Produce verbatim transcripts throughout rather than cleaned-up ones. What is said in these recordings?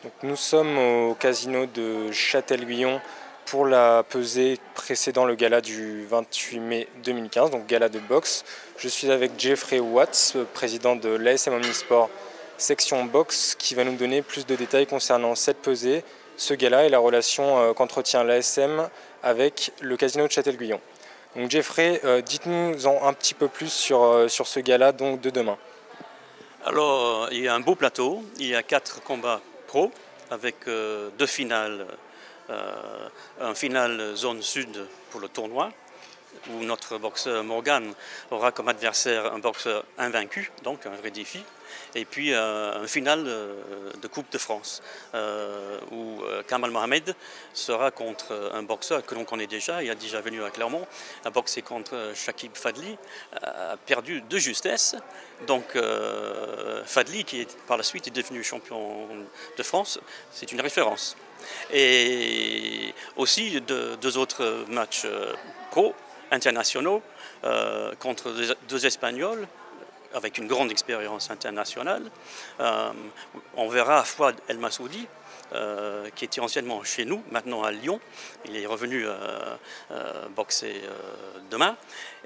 Donc, nous sommes au casino de Châtel-Guyon pour la pesée précédant le gala du vingt-huit mai deux mille quinze, donc gala de boxe. Je suis avec Jeffrey Watts, président de l'A S M Omnisport section boxe, qui va nous donner plus de détails concernant cette pesée, ce gala et la relation qu'entretient l'A S M avec le casino de Châtel-Guyon. Donc Jeffrey, euh, dites-nous en un petit peu plus sur, euh, sur ce gala donc, de demain. Alors, il y a un beau plateau, il y a quatre combats pro avec euh, deux finales, euh, un final zone sud pour le tournoi, où notre boxeur Morgan aura comme adversaire un boxeur invaincu, donc un vrai défi, et puis euh, un final euh, de Coupe de France, euh, où euh, Kamal Mohamed sera contre un boxeur que l'on connaît déjà, il est déjà venu à Clermont, a boxé contre Shakib Fadli, a perdu de justesse. Donc euh, Fadli, qui est, par la suite est devenu champion de France, c'est une référence. Et aussi de, deux autres matchs euh, pro, internationaux, euh, contre deux, deux Espagnols, avec une grande expérience internationale. Euh, on verra Fouad El Massoudi, euh, qui était anciennement chez nous, maintenant à Lyon. Il est revenu euh, euh, boxer euh, demain.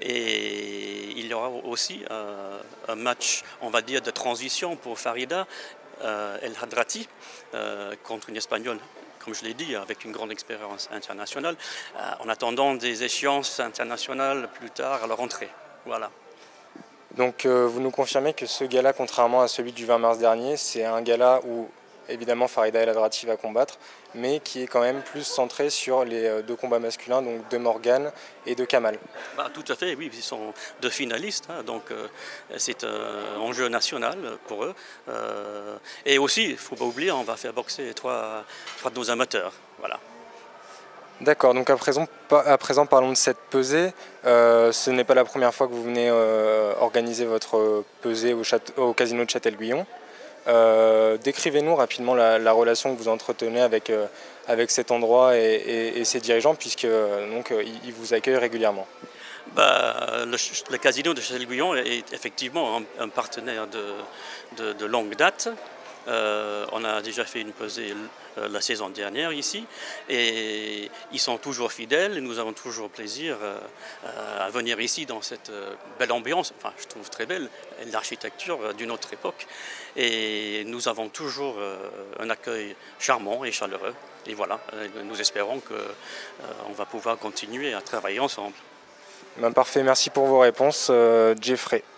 Et il y aura aussi euh, un match, on va dire, de transition pour Farida euh, El Hadrati, euh, contre une Espagnole, comme je l'ai dit, avec une grande expérience internationale, euh, en attendant des échéances internationales plus tard à la rentrée. Voilà. Donc euh, vous nous confirmez que ce gala, contrairement à celui du vingt mars dernier, c'est un gala où évidemment Farida El Hadrati va combattre, mais qui est quand même plus centré sur les euh, deux combats masculins, donc de Morgan et de Kamal. Bah, tout à fait, oui, ils sont deux finalistes, hein, donc euh, c'est un enjeu national pour eux. Euh, et aussi, il ne faut pas oublier, on va faire boxer trois, trois de nos amateurs. Voilà. D'accord, donc à présent, à présent parlons de cette pesée. Euh, ce n'est pas la première fois que vous venez euh, organiser votre pesée au, au casino de Châtel-Guyon. Euh, Décrivez-nous rapidement la, la relation que vous entretenez avec, euh, avec cet endroit et, et, et ses dirigeants, puisque euh, donc, euh, ils vous accueillent régulièrement. Bah, le, le casino de Châtel-Guyon est effectivement un, un partenaire de, de, de longue date. Euh, on a déjà fait une pesée euh, la saison dernière ici et ils sont toujours fidèles et nous avons toujours plaisir euh, à venir ici dans cette euh, belle ambiance, enfin je trouve très belle, l'architecture d'une autre époque, et nous avons toujours euh, un accueil charmant et chaleureux et voilà, nous espérons qu'on euh, va pouvoir continuer à travailler ensemble. Ben, parfait, merci pour vos réponses, euh, Jeffrey.